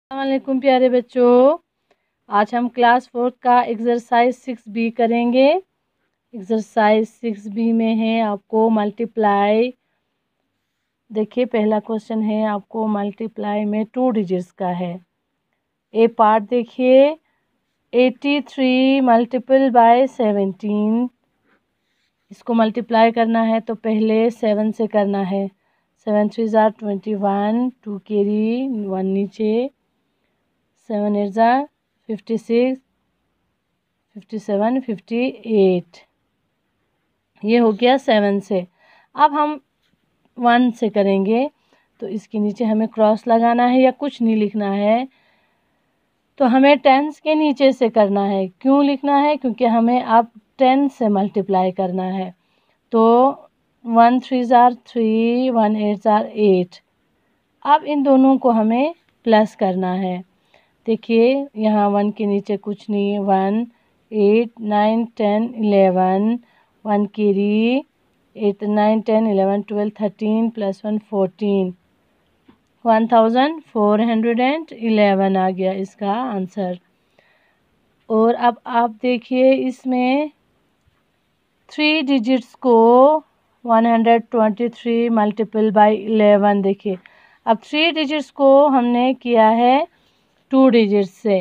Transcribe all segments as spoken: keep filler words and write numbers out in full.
अस्सलामुअलैकुम प्यारे बच्चों, आज हम क्लास फोर्थ का एक्सरसाइज सिक्स बी करेंगे। एक्सरसाइज सिक्स बी में है आपको मल्टीप्लाई। देखिए पहला क्वेश्चन है आपको मल्टीप्लाई में टू डिजिट्स का है। ए पार्ट देखिए, eighty three multiple by seventeen. इसको मल्टीप्लाई करना है तो पहले सेवन से करना है। सेवन थ्री ज़ार twenty one, two carry one नीचे, सेवन एट ज़ार fifty six, fifty seven, fifty eight. ये हो गया सेवन से। अब हम वन से करेंगे तो इसके नीचे हमें क्रॉस लगाना है या कुछ नहीं लिखना है। तो हमें टेंस के नीचे से करना है। क्यों लिखना है? क्योंकि हमें अब टेन से मल्टीप्लाई करना है। तो वन थ्री ज़ार थ्री, वन एट ज़ार एट। अब इन दोनों को हमें प्लस करना है। देखिए यहाँ वन के नीचे कुछ नहीं, one eight nine ten eleven, one carry eight nine ten eleven twelve thirteen plus one fourteen, one thousand four hundred and eleven आ गया इसका आंसर। और अब आप देखिए इसमें थ्री डिजिट्स को one hundred twenty three multiple by eleven. देखिए अब थ्री डिजिट्स को हमने किया है टू डिजिट्स से।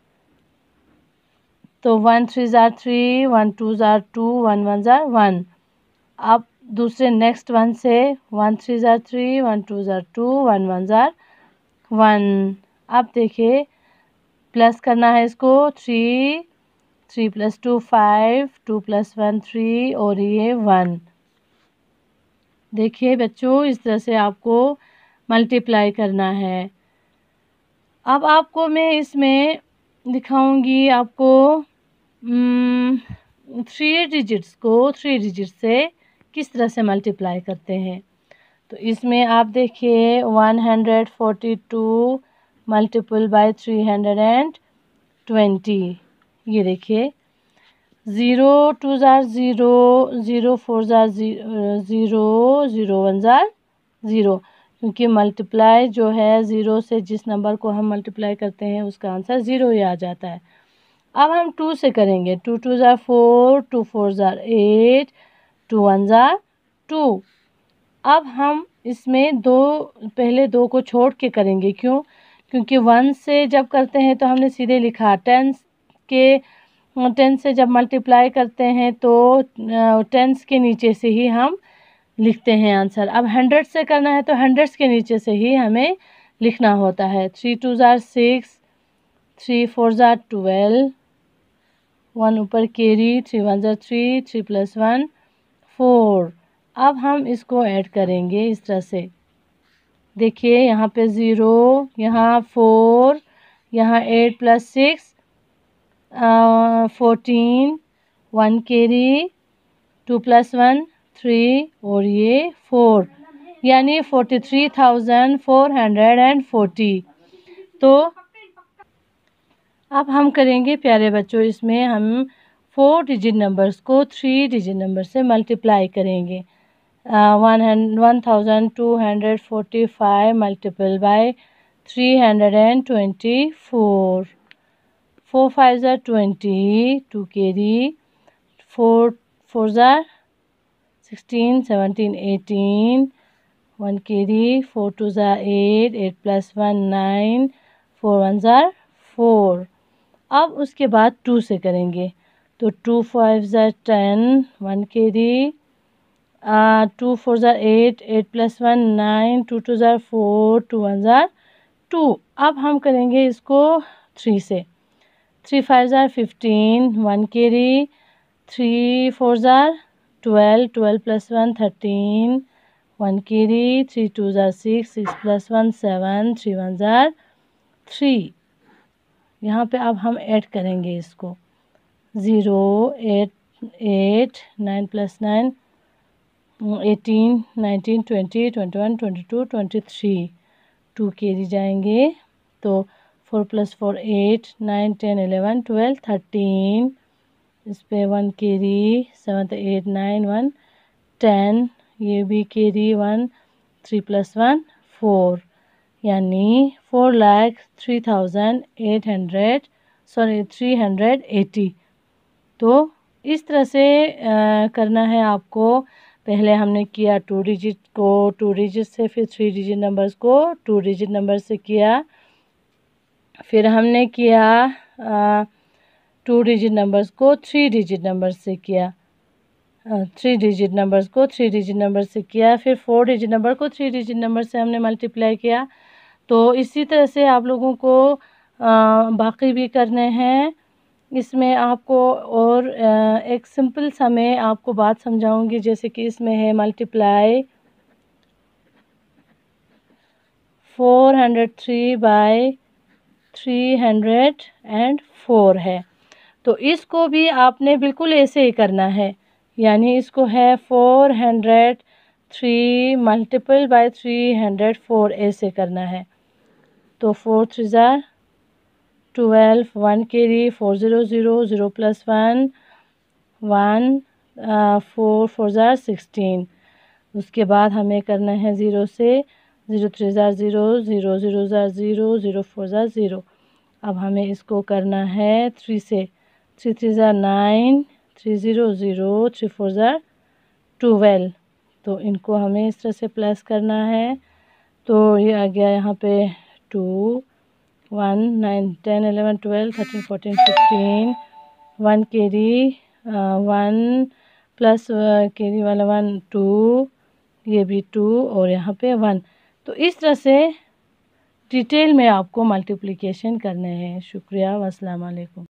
तो वन थ्री ज़ार थ्री, वन टू ज़ार टू, वन वन ज़ार वन। अब दूसरे नेक्स्ट वन से वन थ्री ज़ार थ्री, वन टू ज़ार टू, वन वन ज़ार वन। अब देखिए प्लस करना है इसको, three, three plus two five, two plus one three और ये वन। देखिए बच्चों इस तरह से आपको मल्टीप्लाई करना है। अब आपको मैं इसमें दिखाऊंगी आपको थ्री डिजिट्स को थ्री डिजिट से किस तरह से मल्टीप्लाई करते हैं। तो इसमें आप देखिए one hundred forty two multiple by three hundred and twenty. ये देखिए ज़ीरो टू ज़ार ज़ीरो, ज़ीरो फोर ज़ार ज़ीरो, ज़ीरो वन ज़ार ज़ीरो। क्योंकि मल्टीप्लाई जो है ज़ीरो से जिस नंबर को हम मल्टीप्लाई करते हैं उसका आंसर ज़ीरो ही आ जाता है। अब हम टू से करेंगे। टू टू ज़ार फोर, टू फोर ज़ार एट, टू वन ज़ार टू। अब हम इसमें दो पहले दो को छोड़ के करेंगे। क्यों? क्योंकि वन से जब करते हैं तो हमने सीधे लिखा, टेंस के टेंस से जब मल्टीप्लाई करते हैं तो टेंस के नीचे से ही हम लिखते हैं आंसर। अब हंड्रेड से करना है तो हंड्रेड्स के नीचे से ही हमें लिखना होता है। थ्री टू ज़ार सिक्स, थ्री फोर ज़ार ट्वेल्व, वन ऊपर कैरी, थ्री वन ज़ार three, three plus one four. अब हम इसको ऐड करेंगे इस तरह से। देखिए यहाँ पे ज़ीरो, यहाँ फोर, यहाँ eight plus six fourteen, one carry, two plus one three और ये फोर, यानी forty three thousand four hundred and forty. तो अब हम करेंगे प्यारे बच्चों, इसमें हम फोर डिजिट नंबर्स को थ्री डिजिट नंबर से मल्टीप्लाई करेंगे। One one thousand two hundred forty five multiple by three hundred and twenty four. Four five ज़ार twenty, two carry, four four ज़ार sixteen, seventeen, eighteen, one carry, four two ज़ार eight, eight plus one nine, four one ज़ार four. अब उसके बाद two से करेंगे। तो टू फाइव ज़ार ten, one carry, two four ज़ार eight, eight plus one nine, two two ज़ार फोर, टू वन ज़ार टू। अब हम करेंगे इसको थ्री से। थ्री फाइव ज़ार fifteen, one carry, three four ज़ार twelve, twelve plus one thirteen, one carry, three two ज़ार six, six plus one seven, three one ज़ार थ्री। यहाँ पे अब हम ऐड करेंगे इसको। Zero, eight, eight, nine plus nine, eighteen, nineteen, twenty, twenty one, twenty two, twenty three. Two carry जाएंगे तो four plus four eight, nine ten eleven twelve thirteen, इस पे one carry, seven eight nine one ten, ये भी carry one, three plus one four, यानी four lakh three thousand eight hundred sorry three hundred eighty. तो इस तरह से आ, करना है आपको। पहले हमने किया टू डिजिट को टू डिजिट से, फिर थ्री डिजिट नंबर्स को टू डिजिट नंबर से किया, फिर हमने किया टू डिजिट नंबर्स को थ्री डिजिट नंबर से किया, थ्री डिजिट नंबर्स को थ्री डिजिट नंबर से किया, फिर फोर डिजिट नंबर को थ्री डिजिट नंबर से हमने मल्टीप्लाई किया। तो इसी तरह से आप लोगों को आ, बाकी भी करने हैं। इसमें आपको और आ, एक सिंपल सा मैं आपको बात समझाऊंगी, जैसे कि इसमें है multiply four hundred three by three hundred and four है। तो इसको भी आपने बिल्कुल ऐसे ही करना है, यानी इसको है four hundred three multiple by three hundred four ऐसे करना है। तो फोर थ्री ज़ार twelve, one carry, four zero zero, zero plus one one, four four ज़ार सिक्सटीन। उसके बाद हमें करना है ज़ीरो से, ज़ीरो थ्री ज़ार ज़ीरो, ज़ीरो ज़ीरो ज़ार ज़ीरो, ज़ीरो फोर ज़ार ज़ीरो। अब हमें इसको करना है थ्री से, थ्री थ्री ज़ार nine, three zero zero, three four ज़ार ट्वेल्व। तो इनको हमें इस तरह से प्लस करना है। तो ये आ गया यहाँ पे two, one, nine, ten, eleven, twelve, thirteen, fourteen, fifteen, one carry, one plus carry वाला वन टू, ये भी टू और यहाँ पे वन। तो इस तरह से डिटेल में आपको मल्टीप्लिकेशन करने हैं। शुक्रिया, अस्सलाम वालेकुम।